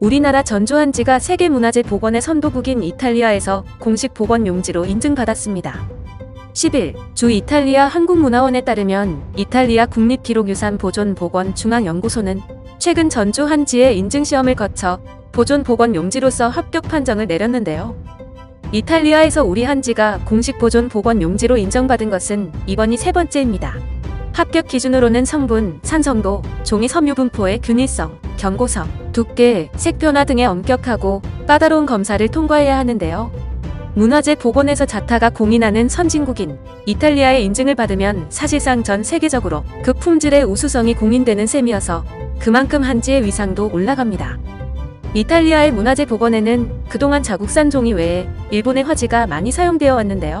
우리나라 전주한지가 세계문화재 복원의 선도국인 이탈리아에서 공식 복원 용지로 인증받았습니다. 10일 주 이탈리아 한국문화원에 따르면 이탈리아 국립기록유산보존보건중앙연구소는 최근 전주한지의 인증시험을 거쳐 보존보건 용지로서 합격 판정을 내렸는데요. 이탈리아에서 우리 한지가 공식 보존보건 용지로 인정받은 것은 이번이 세 번째입니다. 합격 기준으로는 성분, 산성도, 종이 섬유 분포의 균일성, 견고성, 두께, 색 변화 등의 엄격하고 까다로운 검사를 통과해야 하는데요. 문화재 복원에서 자타가 공인하는 선진국인 이탈리아의 인증을 받으면 사실상 전 세계적으로 그 품질의 우수성이 공인되는 셈이어서 그만큼 한지의 위상도 올라갑니다. 이탈리아의 문화재 복원에는 그동안 자국산 종이 외에 일본의 화지가 많이 사용되어 왔는데요.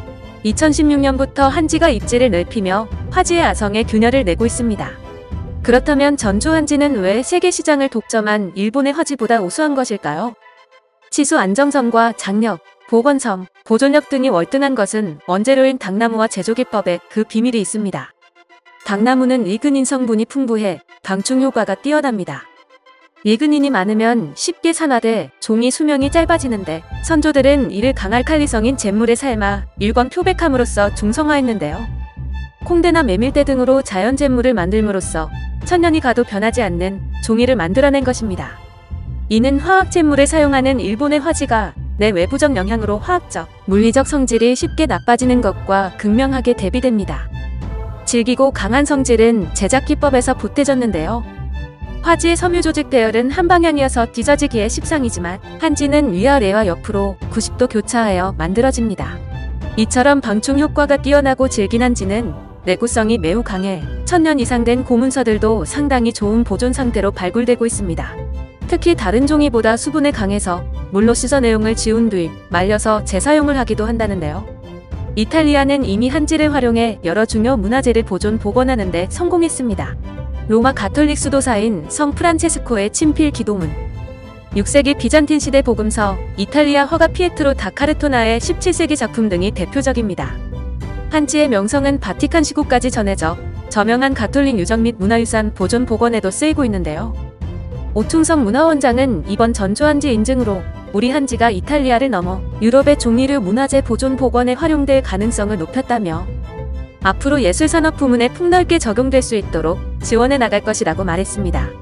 2016년부터 한지가 입지를 넓히며 화지의 아성에 균열을 내고 있습니다. 그렇다면 전주 한지는 왜 세계 시장을 독점한 일본의 화지보다 우수한 것일까요? 치수 안정성과 장력, 복원성, 보존력 등이 월등한 것은 원재료인 당나무와 제조 기법에 그 비밀이 있습니다. 당나무는 리그닌 성분이 풍부해 방충 효과가 뛰어납니다. 리그닌이 많으면 쉽게 산화돼 종이 수명이 짧아지는데 선조들은 이를 강알칼리성인 잿물에 삶아 일광 표백함으로써 중성화했는데요. 콩대나 메밀대 등으로 자연 잿물을 만들므로써 천년이 가도 변하지 않는 종이를 만들어낸 것입니다. 이는 화학 잿물을 사용하는 일본의 화지가 내 외부적 영향으로 화학적, 물리적 성질이 쉽게 나빠지는 것과 극명하게 대비됩니다. 질기고 강한 성질은 제작 기법에서 보태졌는데요. 화지의 섬유 조직 배열은 한 방향이어서 뒤져지기에 십상이지만 한지는 위아래와 옆으로 90도 교차하여 만들어집니다. 이처럼 방충 효과가 뛰어나고 질긴 한지는 내구성이 매우 강해 1000년 이상 된 고문서들도 상당히 좋은 보존 상태로 발굴되고 있습니다. 특히 다른 종이보다 수분에 강해서 물로 씻어 내용을 지운 뒤 말려서 재사용을 하기도 한다는데요. 이탈리아는 이미 한지를 활용해 여러 중요 문화재를 보존 복원하는 데 성공했습니다. 로마 가톨릭 수도사인 성 프란체스코의 친필 기도문, 6세기 비잔틴 시대 복음서, 이탈리아 화가 피에트로 다 카르토나의 17세기 작품 등이 대표적입니다. 한지의 명성은 바티칸 시국까지 전해져 저명한 가톨릭 유적 및 문화유산 보존 복원에도 쓰이고 있는데요. 오충석 문화원장은 이번 전주 한지 인증으로 우리 한지가 이탈리아를 넘어 유럽의 종이류 문화재 보존 복원에 활용될 가능성을 높였다며 앞으로 예술산업 부문에 폭넓게 적용될 수 있도록 지원해 나갈 것이라고 말했습니다.